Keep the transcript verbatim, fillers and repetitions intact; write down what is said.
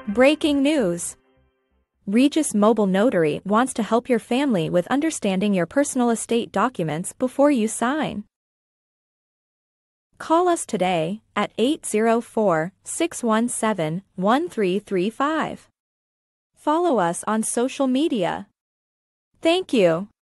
Breaking news! Regis Mobile Notary wants to help your family with understanding your personal estate documents before you sign. Call us today at eight zero four, six one seven, one three three five. Follow us on social media. Thank you.